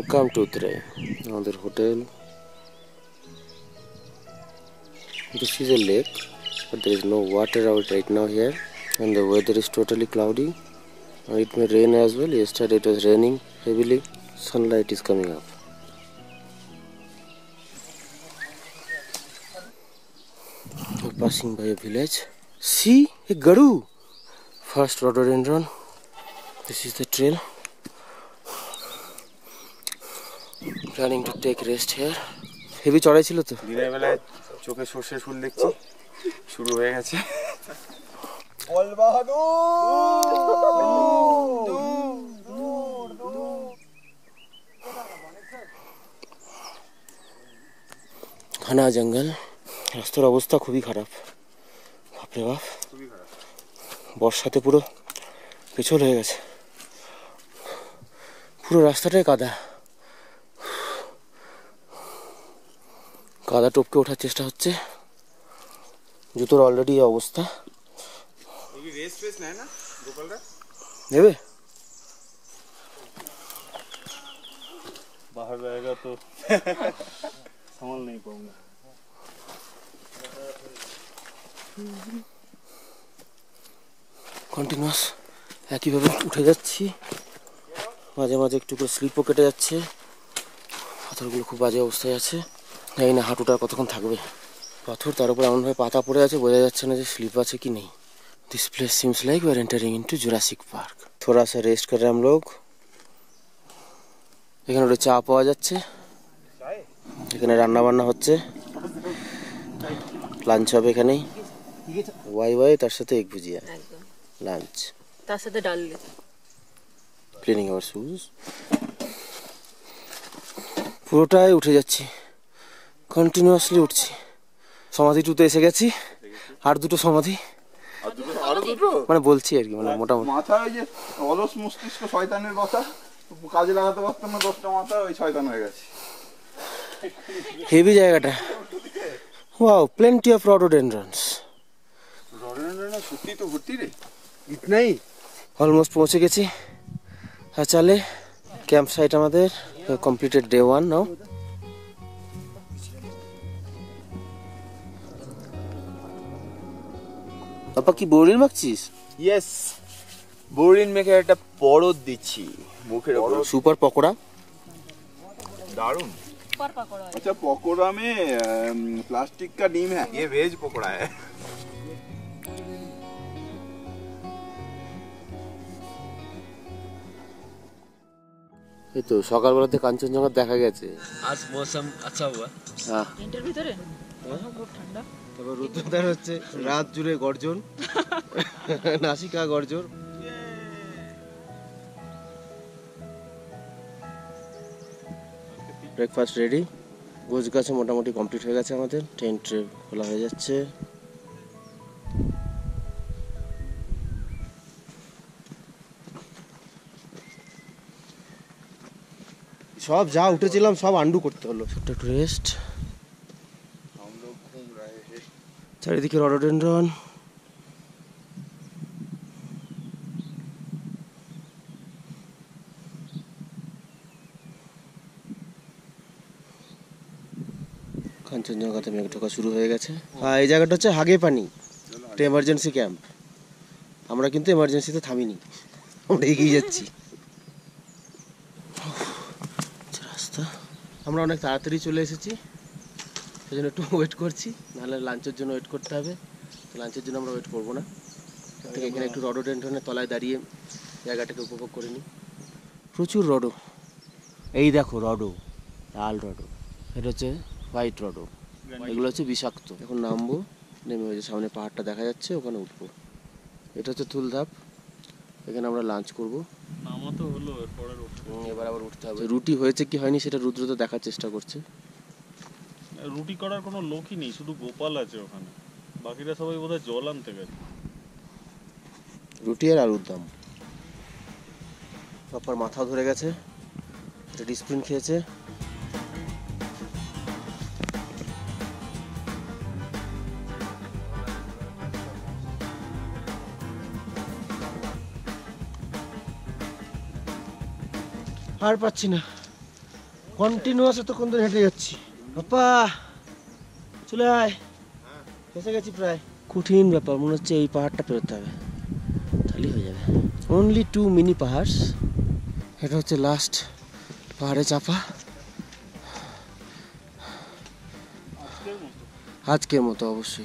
Welcome to Uttarey, আমাদের hotel. This is a lake, but there is no water out right now here, and the weather is totally cloudy. It may rain as well. Yesterday it was raining heavily. Sunlight is coming up. We're passing by a village. See a gadu. First rhododendron. This is the trail. Planning to take rest here. Heavy চড়াই ছিল তো। দিনের বেলায় চোখে সর্ষের ফুল দেখছি, শুরু হয়ে গেছে। ঘনা জঙ্গল, রাস্তার অবস্থা খুবই খারাপ। বাপরে বাপ, বর্ষাতে পুরো পেছল হয়ে গেছে, পুরো রাস্তাটাই কাদা। কাদা টপকে ওঠার চেষ্টা হচ্ছে, জুতোর অলরেডি এই অবস্থা। নেবে बाहर रहेगा तो संभाल नहीं पाऊंगा। কন্টিনিউয়াস একইভাবে উঠে যাচ্ছি, মাঝে মাঝে একটু করে স্লিপও কেটে যাচ্ছে। পাথরগুলো খুব বাজে অবস্থায় আছে, জানি না হাঁটুটা কতক্ষণ থাকবে। পাথর তার উপর এমনভাবে পাতা পড়ে আছে, বোঝা যাচ্ছে না যে স্লিপ আছে কি নেই। This place seems like we are entering into Jurassic Park. थोड़ा सा रेस्ट कर रहे हैं हम लोग। এখানে একটা চা পাওয়া যাচ্ছে, এখানে রান্না বান্না হচ্ছে, লাঞ্চ হবে এখানেই। ওয়াই ওয়াই তার সাথে এক ভুজিয়া লাঞ্চ, তার সাথে ডাল। Cleaning our shoes. পুরোটাই উঠে যাচ্ছি, কন্টিনিউয়াসলি উঠছি। সমাধি টুতে এসে গেছি, আর দুটো সমাধি মানে বলছি আর কি, মানে মোটামুটি মাথায় ওই যে অলস মস্তিষ্ক শয়তানের কথা কাজে লাগাতে পারতাম না, 10টা মাথা ওই শয়তান হয়ে গেছে। হেভি জায়গাটা। Wow, plenty of rhododendrons. Rhododendron সত্যি তো ভর্তি রে, ইতনাই। অলমোস্ট পৌঁছে গেছি চালে। ক্যাম্প সাইট আমাদের কমপ্লিটেড ডে 1 নাও। পাপা কি বোরিন মাখছিস? ইয়েস, বোরিন মেখে একটা পরত দিচ্ছি মুখের উপর। সুপার পকোড়া, दारुण। अच्छा, पकोड़ा में प्लास्टिक का नीम है, ये वेज पकोड़ा है। এই তো সকালবেলাতে কাঞ্চনজঙ্ঘা দেখা গেছে। আজ মৌসুম আচ্ছা হুয়া। হ্যাঁ, এটার ভিতরে খুব ঠান্ডা। তবে রুদ্রদার হচ্ছে রাত জুড়ে গর্জন, নাসিকা গর্জন। ব্রেকফাস্ট রেডি, গোছ গাছে মোটামুটি কমপ্লিট হয়ে গেছে আমাদের। টেন্ট খোলা হয়ে যাচ্ছে। সব যা উঠেছিলাম সব আন্ডু করতে হলো। ছোট্ট একটু রেস্ট। চারিদিকে রডোডেন্ড্রন। কাঞ্চনজঙ্ঘাতে মেঘ ঢোকা শুরু হয়ে গেছে। এই জায়গাটা হচ্ছে হাগে পানি, এটা এমার্জেন্সি ক্যাম্প। আমরা কিন্তু এমার্জেন্সিতে থামিনি, আমরা এগিয়ে যাচ্ছি। রাস্তা, আমরা অনেক তাড়াতাড়ি চলে এসেছি, সেই জন্য একটু ওয়েট করছি, নাহলে লাঞ্চের জন্য ওয়েট করতে হবে। লাঞ্চের জন্য আমরা ওয়েট করবো না, থেকে এখানে একটু রডোডেন্ড্রনের তলায় দাঁড়িয়ে জায়গাটাকে উপভোগ করে নিই। প্রচুর রডো, এই দেখো রডো, লাল রডো, এটা হচ্ছে হোয়াইট রডো, এগুলো হচ্ছে বিষাক্ত। এখন নামবো, নেমে ওই যে সামনে পাহাড়টা দেখা যাচ্ছে, ওখানে উঠবো। এটা হচ্ছে তুলধাপ, এখানে আমরা লাঞ্চ করবো। নামাতো হলো, এরপরে এবার আবার উঠতে হবে। রুটি হয়েছে কি হয়নি সেটা রুদ্র দেখার চেষ্টা করছে। রুটি করার কোনো লোকই নেই, শুধু গোপাল আছে ওখানে, বাকিরা সবাই বোধহয় জল আনতে গেছে। রুটি আর আলুর দাম। পাপার মাথাও ধরে গেছে, ডিসপ্লিন খেয়েছে। আর পাচ্ছি না, কন্টিনিউয়াস এতক্ষণ ধরে হেঁটে যাচ্ছি। বাপ্পা চলে আয়, এসে গেছি প্রায়। কঠিন ব্যাপার, মনে হচ্ছে এই পাহাড়টা পেরোতে হবে, তাহলেই হয়ে যাবে। অনলি 2 মিনি পাহাড়। এটা হচ্ছে লাস্ট পাহাড়ে চাপা আজকের মতো অবশ্যই।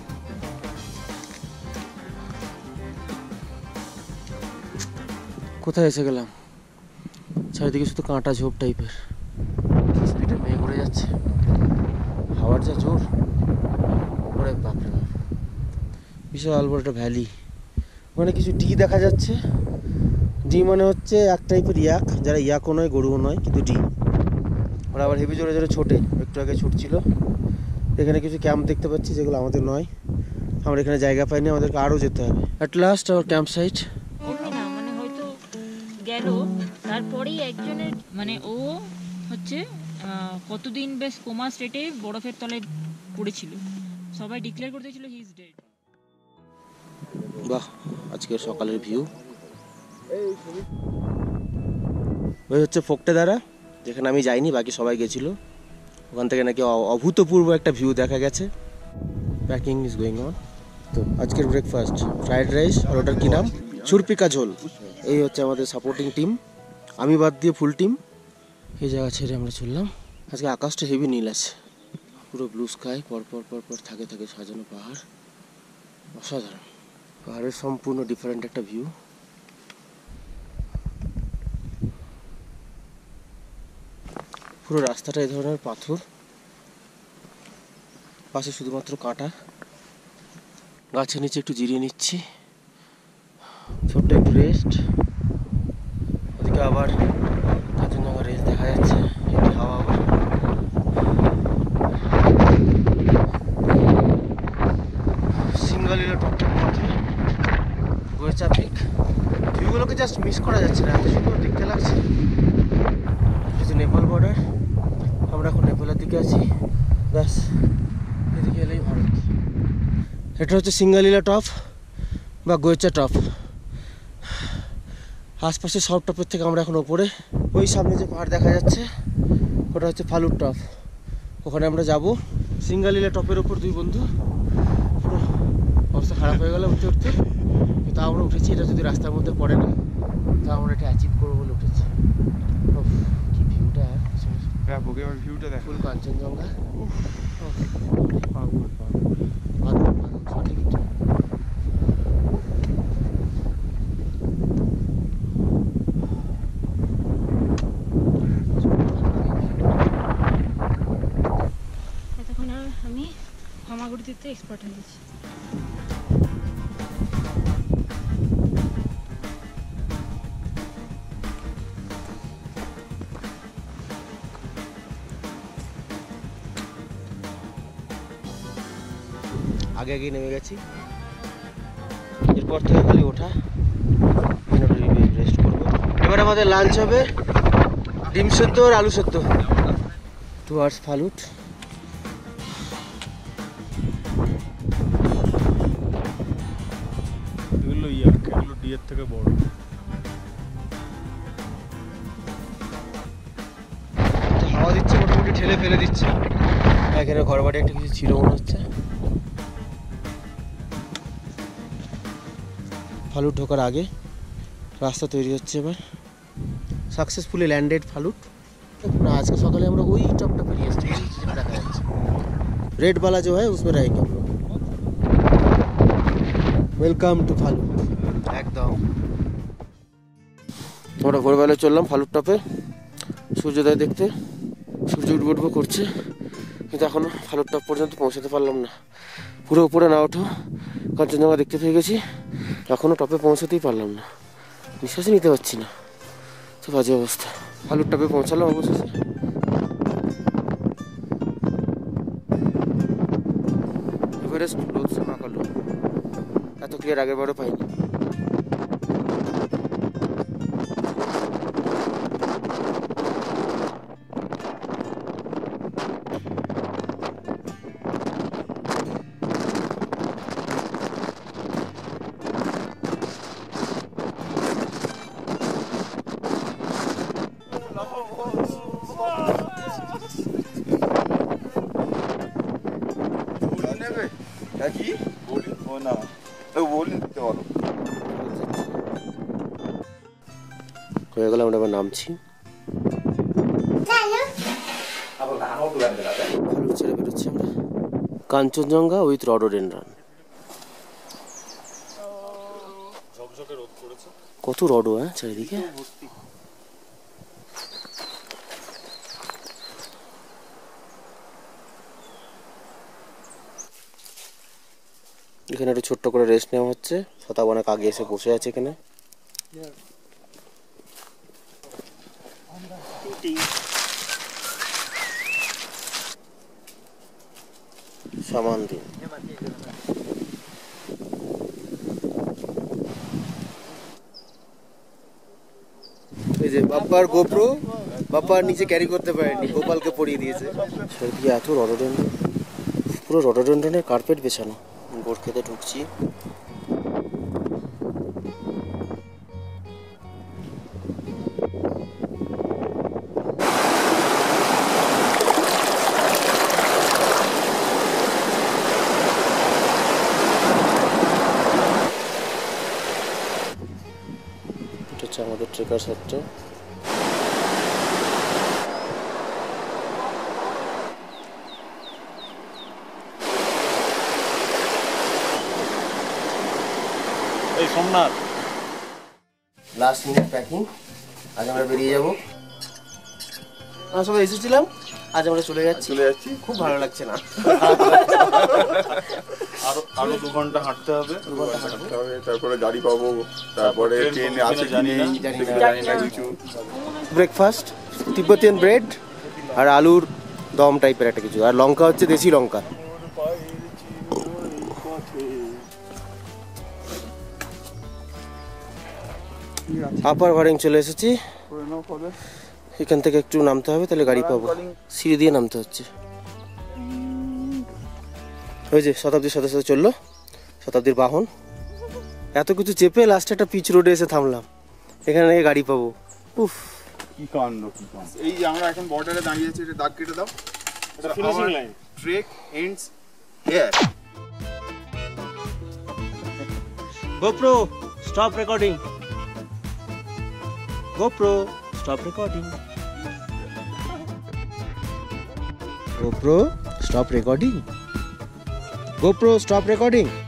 কোথায় এসে গেলাম? চারিদিকে শুধু কাঁটা ঝোপ টাইপের, স্পিডে মেঘ উড়ে যাচ্ছে, হাওয়ার যা জোর, ওরে বাপরে বাপ। বিশাল বড় একটা ভ্যালি, ওখানে কিছু ডি দেখা যাচ্ছে। ডি মানে হচ্ছে এক টাইপের ইয়াক, যারা ইয়াকও নয় গরুও নয়, কিন্তু ডি। ওরা আবার হেভি জোরে জোরে ছোটে, একটু আগে ছুটছিল। এখানে কিছু ক্যাম্প দেখতে পাচ্ছি, যেগুলো আমাদের নয়। আমরা এখানে জায়গা পাইনি, আমাদেরকে আরও যেতে হবে। At last our camp site. না মানে হয়তো গেল, তারপরেই একজনের মানে ও হচ্ছে কতদিন বেশ কোমা স্টেটে বরফের তলায় পড়েছিল, সবাই ডিক্লেয়ার করতে ছিল হি ইজ ডেড। বাহ, আজকের সকালের ভিউ। ওই হচ্ছে ফোকটেদারা, যেখানে আমি যাইনি, বাকি সবাই গেছিল। ওখান থেকে নাকি অভূতপূর্ব একটা ভিউ দেখা গেছে। Packing is going on. তো আজকের ব্রেকফাস্ট ফ্রাইড রাইস, আর ওটার কি নাম, ছুরপিকা ঝোল। এই হচ্ছে আমাদের সাপোর্টিং টিম, আমি বাদ দিয়ে ফুল টিম। এই জায়গা ছেড়ে আমরা চললাম। আজকে আকাশটা হেভি নীল আছে, পুরো ব্লু স্কাই, পরপর পরপর থাকে সাজানো পাহাড়, অসাধারণ। পাহাড়ের সম্পূর্ণ ডিফারেন্ট একটা ভিউ। পুরো রাস্তাটা এই ধরনের পাথর, পাশে শুধুমাত্র কাঁটা। গাছের নিচে একটু জিরিয়ে নিচ্ছি, ছোট্ট একটু রেস্ট। ওদিকে আবার কাঞ্চনজঙ্ঘা রেস দেখা যাচ্ছে, একটু হাওয়া আবার। সিঙ্গালিলা টপটপ পাথর, গোয়েচা পিক। ভিউগুলোকে জাস্ট মিস করা যাচ্ছে না, এত সুন্দর দেখতে লাগছে। নেপাল বর্ডার, আমরা এখন নেপালের দিকে আছি। ব্যাস, এদিকে এলেই ভারত। এটা হচ্ছে সিঙ্গালিলা টপ বা গোয়েচা টপ। আশপাশে সব টপের থেকে আমরা এখন ওপরে। ওই সামনে যে পাহাড় দেখা যাচ্ছে, ওটা হচ্ছে ফালুট টপ, ওখানে আমরা যাব। সিঙ্গালিলা টপের ওপর দুই বন্ধু, পুরো অবস্থা খারাপ হয়ে গেল উঠতে উঠতে, তা আমরা উঠেছি। এটা যদি রাস্তার মধ্যে পড়ে না, তা আমরা এটা অ্যাচিভ করবো বলে উঠেছি। কি ভিউটা, ভিউটা দেখ, ফুল কাঞ্চনজঙ্ঘা। পাগল পাগল সঠিক। এতক্ষণ আর আমি হামাগুড়ি দিতে এক্সপার্ট হয়ে গেছি। আগে আগে নেমে গেছি, এরপর থেকে খালি ওঠা, রেস্ট করবো। এবার আমাদের লাঞ্চ হবে ডিম সেদ্ধ আর আলু সেদ্ধ। টুয়ার্ডস ফালুট। এগুলো ইয়াক, এগুলো ডিয়ের থেকে বড়। হাওয়া দিচ্ছে, মোটামুটি ঠেলে ফেলে দিচ্ছে। এখানে ঘর বাড়ি একটা কিছু ছিল মনে হচ্ছে। ফালুট ঢোকার আগে রাস্তা তৈরি হচ্ছে এবার। Successfully landed Phalut. না, আজকে সকালে আমরা ওই টপটা পেরিয়ে এসেছি, যেটা দেখা যাচ্ছে रेड वाला जो है उसमें रहेंगे हम लोग। Welcome to Phalut. একদম আমরা ভোরবেলা চললাম ফালুট টপে সূর্যোদয় দেখতে। সূর্য উঠবো করছে, কিন্তু এখনো ফালুট টপ পর্যন্ত পৌঁছাতে পারলাম না। পুরো উপরে না ওঠো, কাঞ্চনজঙ্ঘা দেখতে পেয়ে গেছি, এখনো টপে পৌঁছাতেই পারলাম না। নিঃশ্বাসই নিতে পারছি না, তো বাজে অবস্থা। ফালুট টপে পৌঁছালাম অবশেষে। এভারেস্ট লোধসা না করলো, এত ক্লিয়ার আগের বারও পাইনি। নেবে কি বলি ও না বলি দিতে বলো হয়ে গেল, আমরা আবার নামছি। ভালুক ছেড়ে বেরোচ্ছি আমরা। Kanchenjunga with rhododendron. কত রডো চারিদিকে। এখানে একটু ছোট্ট করে রেস্ট নেওয়া হচ্ছে। শতাব অনেক আগে এসে বসে আছে এখানে। সামান দিন। এই যে বাপ্পার গোপ্রো, বাপ্পার নিচে ক্যারি করতে পারেনি, গোপালকে পরিয়ে দিয়েছে। সেদিকে এত রডোডেন্ড্রন, পুরো রডোডেন্ড্রনের কার্পেট বেছানো। গোট খেতে ঢুকছি। আমাদের ট্রেকার সেক্টর। এই সোমনাথ, লাস্ট মিনিট প্যাকিং। আজ আমরা বেরিয়ে যাবো। আমরা সবাই এসেছিলাম, আজ আমরা চলে যাচ্ছি। খুব ভালো লাগছে না। আরো 2 ঘন্টা হাঁটতে হবে। তারপরে গাড়ি পাবো, তারপরে ট্রেন আছে জানি না কিছু। ব্রেকফাস্ট তিব্বতিয়ান ব্রেড আর আলুর দম টাইপের একটা কিছু, আর লঙ্কা হচ্ছে দেশি লঙ্কা। আপার ভারিং চলে এসেছি। এখান থেকে একটু নামতে হবে, তাহলে গাড়ি পাবো। সিঁড়ি দিয়ে নামতে হচ্ছে। ওই যে শতাব্দীর সাথে সাথে চললো, শতাব্দীর বাহন। এত কিছু চেপে লাস্টে একটা পিচ রোডে এসে থামলাম। এখানে থেকে গাড়ি পাবো। উফ, কি কাণ্ড, কি কাণ্ড। এই যে আমরা এখন বর্ডারে দাঁড়িয়ে আছি, এটা দাগ কেটে দাও। এটা finishing line. Trek ends here. GoPro, stop recording. GoPro, stop recording. GoPro, stop recording. GoPro, stop recording.